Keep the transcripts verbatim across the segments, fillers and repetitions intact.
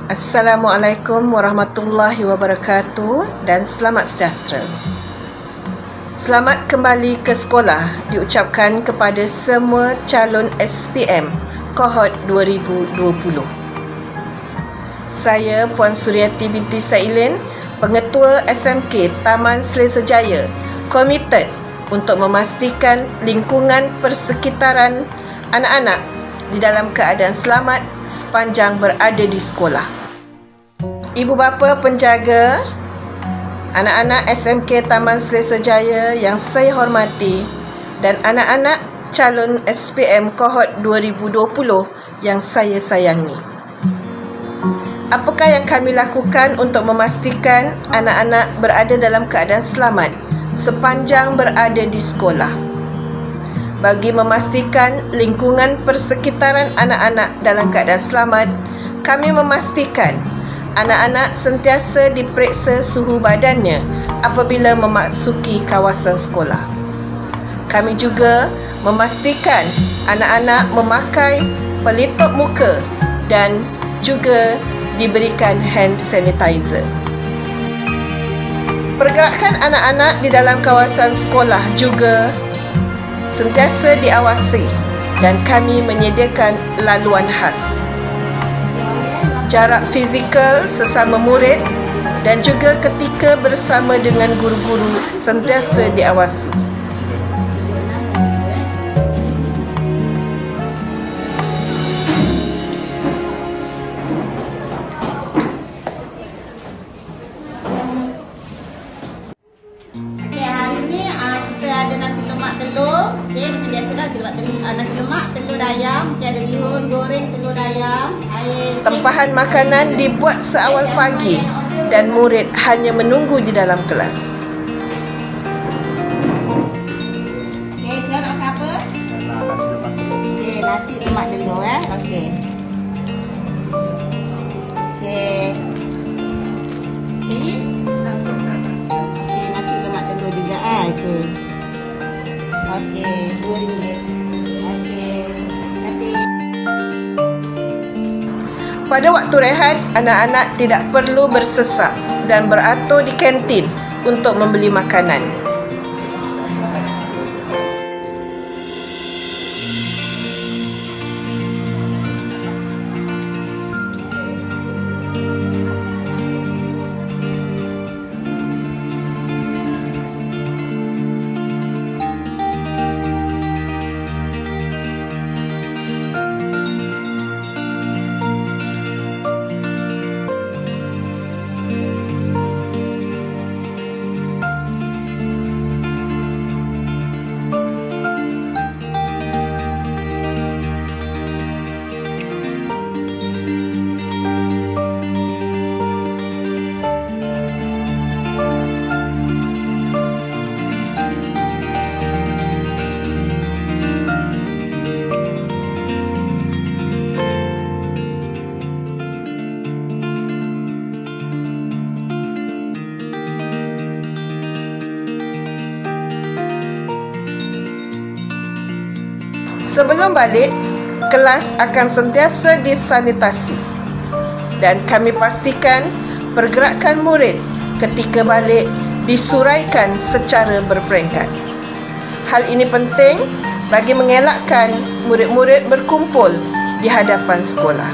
Assalamualaikum warahmatullahi wabarakatuh dan selamat sejahtera. Selamat kembali ke sekolah diucapkan kepada semua calon S P M kohort dua ribu dua puluh. Saya Puan Suryati binti Sailin, Pengetua S M K Taman Selesa Jaya, komited untuk memastikan lingkungan persekitaran anak-anak di dalam keadaan selamat sepanjang berada di sekolah. Ibu bapa penjaga anak-anak S M K Taman Selesa Jaya yang saya hormati dan anak-anak calon S P M kohort dua ribu dua puluh yang saya sayangi. Apakah yang kami lakukan untuk memastikan anak-anak berada dalam keadaan selamat sepanjang berada di sekolah? Bagi memastikan lingkungan persekitaran anak-anak dalam keadaan selamat, kami memastikan anak-anak sentiasa diperiksa suhu badannya apabila memasuki kawasan sekolah. Kami juga memastikan anak-anak memakai pelitup muka dan juga diberikan hand sanitizer. Pergerakan anak-anak di dalam kawasan sekolah juga sentiasa diawasi dan kami menyediakan laluan khas. Jarak fizikal sesama murid dan juga ketika bersama dengan guru-guru sentiasa diawasi. Telur, okey, macam biasalah kita buat telur, nasi lemak, telur ayam, ada bihun goreng, telur ayam, air. Tempahan makanan dibuat seawal pagi dan murid hanya menunggu di dalam kelas. Okey, sekarang nak makan apa? Okey, nasi lemak telur eh. Okey. Okey. Okey. Okey, nasi lemak telur juga eh. Okey. Okey, dua ringgit. Okey, terima kasih. Pada waktu rehat, anak-anak tidak perlu bersesak dan beratur di kantin untuk membeli makanan. Sebelum balik, kelas akan sentiasa disanitasi dan kami pastikan pergerakan murid ketika balik disuraikan secara berperingkat. Hal ini penting bagi mengelakkan murid-murid berkumpul di hadapan sekolah.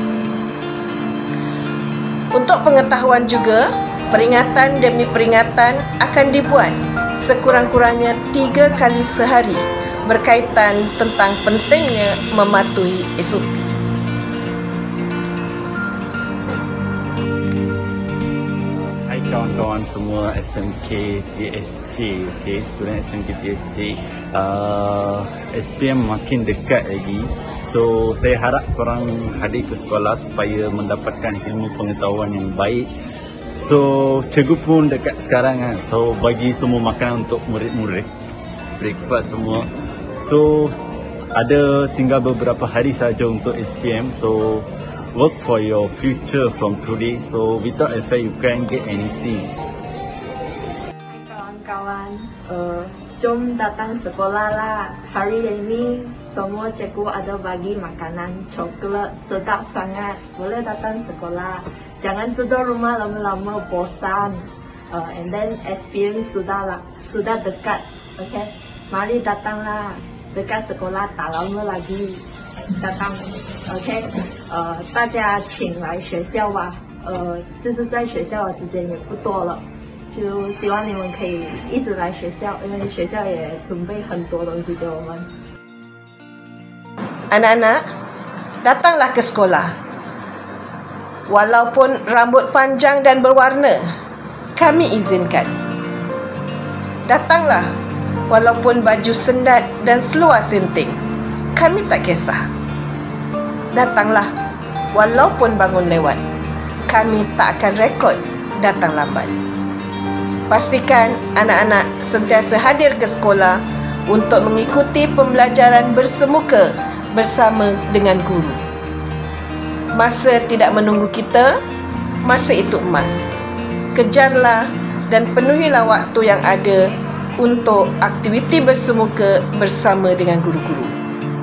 Untuk pengetahuan juga, peringatan demi peringatan akan dibuat sekurang-kurangnya tiga kali sehari berkaitan tentang pentingnya mematuhi S O P. Hai kawan-kawan semua S M K T S J, okay, student S M K T S J. Uh, S P M makin dekat lagi. So, saya harap korang hadir ke sekolah supaya mendapatkan ilmu pengetahuan yang baik. So, cikgu pun dekat sekarang kan. So, bagi semua makanan untuk murid-murid. Breakfast semua. So, ada tinggal beberapa hari saja untuk S P M. So, work for your future from today. So, without effort, you can't get anything. Hai kawan-kawan, uh, jom datang sekolah lah. Hari ini semua cikgu ada bagi makanan coklat sedap sangat. Boleh datang sekolah. Jangan duduk rumah lama-lama bosan. Uh, and then S P M sudah lah, sudah dekat. Okay, mari datanglah. Dekat sekolah tak lama lagi. datang ，OK， 呃，大家请来学校吧，呃，就是在学校的时间也不多了，就希望你们可以一直来学校，因为学校也准备很多东西给我们。 Anak-anak, datanglah ke sekolah. Walaupun rambut panjang dan berwarna, kami izinkan. Datanglah, walaupun baju sendat dan seluar senting, kami tak kisah. Datanglah, walaupun bangun lewat, kami tak akan rekod datang lambat. Pastikan anak-anak sentiasa hadir ke sekolah untuk mengikuti pembelajaran bersemuka bersama dengan guru. Masa tidak menunggu kita, masa itu emas. Kejarlah dan penuhilah waktu yang ada untuk aktiviti bersemuka bersama dengan guru-guru.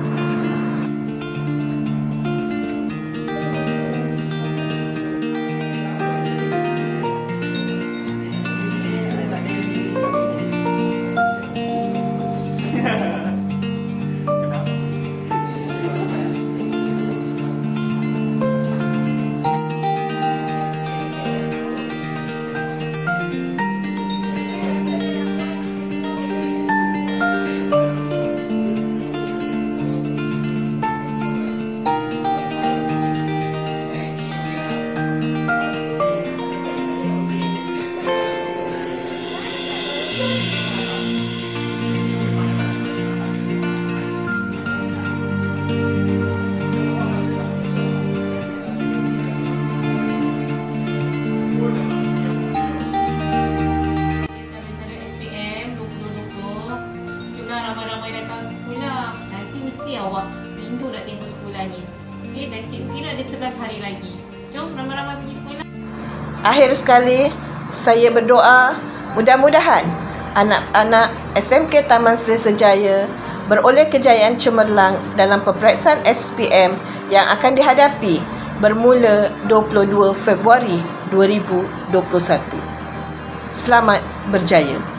Ramai-ramai datang sekolah, nanti mesti awak rindu nak tengok sekolah ni. Okey, dan cikgu kira ada sebelas hari lagi. Jom ramai-ramai pergi sekolah. Akhir sekali, saya berdoa mudah-mudahan anak-anak S M K Taman Selesa Jaya beroleh kejayaan cemerlang dalam peperiksaan S P M yang akan dihadapi bermula dua puluh dua Februari dua ribu dua puluh satu. Selamat berjaya.